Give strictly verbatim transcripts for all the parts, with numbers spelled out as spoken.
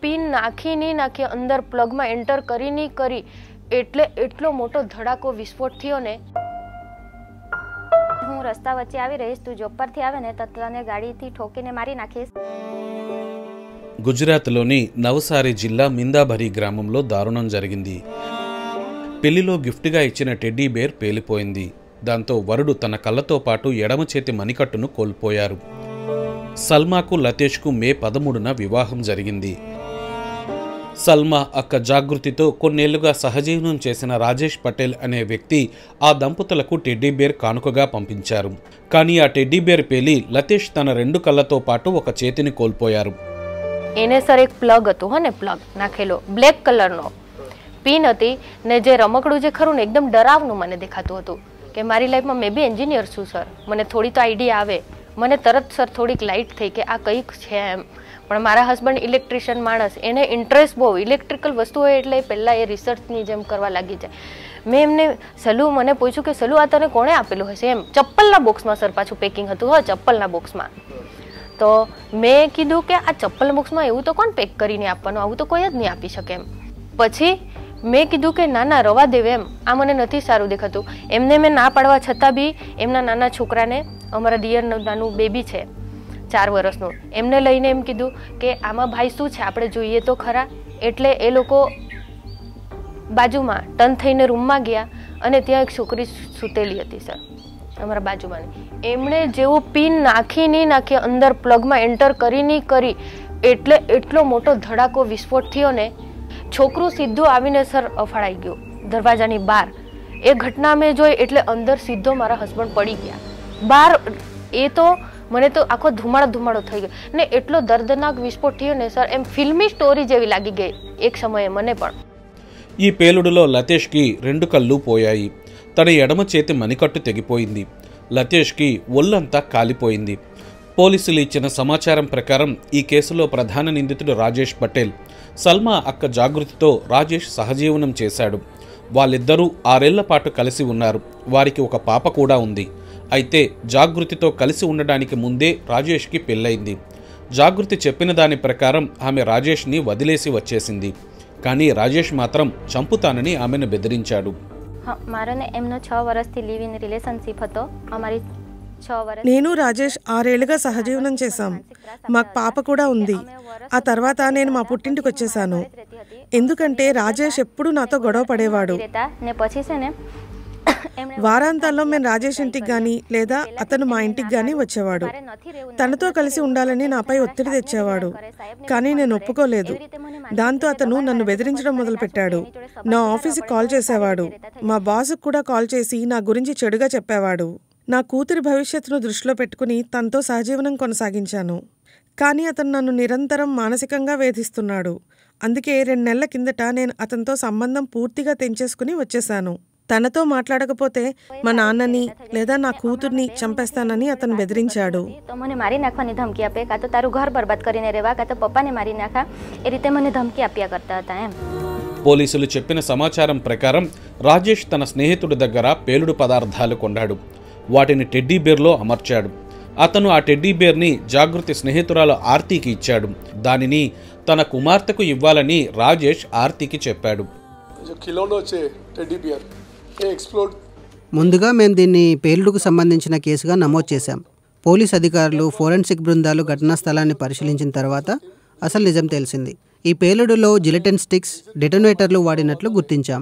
Pin નાખી નહીં નાખી અંદર પ્લગમાં એન્ટર કરી નહીં કરી એટલે એટલો મોટો ધડાકો વિસ્ફોટ થયો ને. હું રસ્તા વચ્ચે આવી રહીશ, તું જોબ પરથી આવે ને તો તને ગાડીથી ઠોકીને મારી નાખીશ. గుజరాత్లోని నవసారి జిల్లా మిందాభరి గ్రామంలో దారుణం జరిగింది. పెళ్లిలో గిఫ్ట్గా ఇచ్చిన టెడ్డీ బేర్ పేలిపోయింది. దాంతో వరుడు తన కళ్ళతో పాటు ఎడమ చేతి మణికట్టును కోల్పోయారు. సల్మాకు లతేష్కు మే పదమూడున వివాహం జరిగింది. సల్మా అక్క జాగృతితో కొన్నేళ్లుగా సహజీవనం చేసిన రాజేష్ పటేల్ అనే వ్యక్తి ఆ దంపతులకు టెడ్డీ బేర్ కానుకగా పంపించారు. కానీ ఆ టెడ్డీ బేర్ పేలి లతేష్ తన రెండు కళ్ళతో పాటు ఒక చేతిని కోల్పోయారు. એને સર એક પ્લગ હતો હો ને પ્લગ નાખેલો બ્લેક કલરનો પિન હતી ને જે રમકડું જે ખરું ને એકદમ ડરાવનું મને દેખાતું હતું કે મારી લાઈફમાં મેં બી એન્જિનિયર છું સર, મને થોડી તો આઈડિયા આવે, મને તરત સર થોડીક લાઇટ થઈ કે આ કંઈક છે એમ. પણ મારા હસબન્ડ ઇલેક્ટ્રિશિયન માણસ, એને ઇન્ટરેસ્ટ બહુ ઇલેક્ટ્રિકલ વસ્તુ હોય એટલે પહેલાં એ રિસર્ચની જેમ કરવા લાગી જાય. મેં એમને સલુ મને પૂછ્યું કે સલુ આ તને કોણે આપેલું હશે એમ. ચપ્પલના બોક્સમાં સર પાછું પેકિંગ હતું હો, ચપ્પલના બોક્સમાં. તો મેં કીધું કે આ ચપ્પલ બોક્સમાં એવું તો કોણ પેક કરીને આપવાનું, આવું તો કોઈ જ નહીં આપી શકે એમ. પછી મેં કીધું કે ના ના રવા દેવે એમ, આ મને નથી સારું દેખાતું. એમને મેં ના પાડવા છતાં બી એમના નાના છોકરાને, અમારા દિયરનું નાનું બેબી છે ચાર વર્ષનું, એમને લઈને એમ કીધું કે આમાં ભાઈ શું છે આપણે જોઈએ તો ખરા. એટલે એ લોકો બાજુમાં ટર્ન થઈને રૂમમાં ગયા અને ત્યાં એક છોકરી સૂતેલી હતી સર અમારા બાજુમાં. એમણે જેવું પિન નાખી નહીં નાખી અંદર પ્લગમાં એન્ટર કરી નહીં કરી એટલે એટલો મોટો ધડાકો વિસ્ફોટ થયો ને, છોકરું સીધું આવીને સર અફાળાઈ ગયું દરવાજાની બહાર. એ ઘટના મેં જોઈ એટલે અંદર સીધો મારા હસબન્ડ પડી ગયા બહાર. એ તો મને તો આખો ધુમાડો ધુમાડો થઈ ગયો ને એટલો દર્દનાક વિસ્ફોટ થયો ને સર, એમ ફિલ્મી સ્ટોરી જેવી લાગી ગઈ એક સમયે મને પણ. ఈ పేలుడులో లతేష్కి రెండు కళ్ళు పోయాయి. తన ఎడమ చేతి మణికట్టు తెగిపోయింది. లతేష్కి ఒళ్ళంతా కాలిపోయింది. పోలీసులు ఇచ్చిన సమాచారం ప్రకారం ఈ కేసులో ప్రధాన నిందితుడు రాజేష్ పటేల్. సల్మా అక్క జాగృతితో రాజేష్ సహజీవనం చేశాడు. వాళ్ళిద్దరూ ఆరేళ్ల పాటు కలిసి ఉన్నారు. వారికి ఒక పాప కూడా ఉంది. అయితే జాగృతితో కలిసి ఉండడానికి ముందే రాజేష్కి పెళ్ళయింది. జాగృతి చెప్పిన దాని ప్రకారం ఆమె రాజేష్ని వదిలేసి వచ్చేసింది. కానీ రాజేష్ మాత్రం చంపుతానని ఆమెను బెదిరించాడు. నేను రాజేష్ ఆరేళ్లుగా సహజీవనం చేశాం. మాకు పాప కూడా ఉంది. ఆ తర్వాత నేను మా పుట్టింటికి వచ్చేసాను. ఎందుకంటే రాజేష్ ఎప్పుడు నాతో గొడవ పడేవాడు. వారాంతాల్లో మేము రాజేష్ ఇంటికి కానీ లేదా అతను మా ఇంటికి కానీ వచ్చేవాడు. తనతో కలిసి ఉండాలని నాపై ఒత్తిడి తెచ్చేవాడు. కానీ నేను ఒప్పుకోలేదు. దాంతో అతను నన్ను బెదిరించడం మొదలుపెట్టాడు. నా ఆఫీస్కి కాల్ చేసేవాడు. మా బాస్కి కూడా కాల్ చేసి నా గురించి చెడుగా చెప్పేవాడు. నా కూతురి భవిష్యత్తును దృష్టిలో పెట్టుకుని తనతో సహజీవనం కొనసాగించాను. కానీ అతను నన్ను నిరంతరం మానసికంగా వేధిస్తున్నాడు. అందుకే రెండు నెలల కిందట నేను అతనితో సంబంధం పూర్తిగా తెంచేసుకుని వచ్చేసాను. తనతో మాట్లాడకపోతే మా నాన్నని లేదా నా కూతుర్ని చంపేస్తానని అతను బెదిరించాడు. పోలీసులు చెప్పిన సమాచారం ప్రకారం రాజేష్ తన స్నేహితుడి దగ్గర పేలుడు పదార్థాలు కొన్నాడు. వాటిని టెడ్డీ బేర్లో అమర్చాడు. అతను ఆ టెడ్డీ బేర్ని జాగృతి స్నేహితురాలు ఆర్తికి ఇచ్చాడు. దానిని తన కుమార్తెకు ఇవ్వాలని రాజేష్ ఆర్తికి చెప్పాడు. ముందుగా మేము దీన్ని పేలుడుకు సంబంధించిన కేసుగా నమోదు చేశాం. పోలీస్ అధికారులు, ఫోరెన్సిక్ బృందాలు ఘటనా స్థలాన్ని పరిశీలించిన తర్వాత అసలు నిజం తెలిసింది. ఈ పేలుడులో జిలెటిన్ స్టిక్స్, డెటోనేటర్లు వాడినట్లు గుర్తించాం.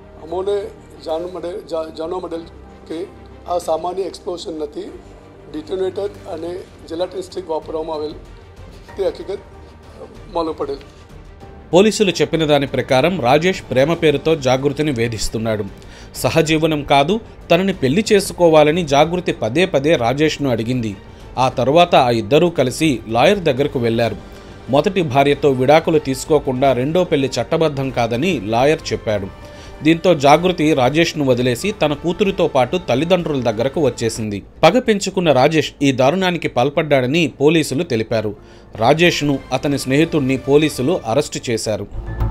અસામાન્ય એક્સપ્લોઝન નથી, ડિટોનેટર અને જેલાટિન સ્ટિક વાપરવામાં આવેલ તે હકીકત માલુમ પડેલ. పోలీసులు చెప్పిన దాని ప్రకారం రాజేష్ ప్రేమ పేరుతో జాగృతిని వేధిస్తున్నాడు. సహజీవనం కాదు, తనని పెళ్లి చేసుకోవాలని జాగృతి పదే పదే రాజేష్ను అడిగింది. ఆ తరువాత ఆ ఇద్దరూ కలిసి లాయర్ దగ్గరకు వెళ్లారు. మొదటి భార్యతో విడాకులు తీసుకోకుండా రెండో పెళ్లి చట్టబద్ధం కాదని లాయర్ చెప్పాడు. దీంతో జాగృతి రాజేష్ను వదిలేసి తన కూతురితో పాటు తల్లిదండ్రుల దగ్గరకు వచ్చేసింది. పగ పెంచుకున్న రాజేష్ ఈ దారుణానికి పాల్పడ్డాడని పోలీసులు తెలిపారు. రాజేష్ను, అతని స్నేహితుడిని పోలీసులు అరెస్టు చేశారు.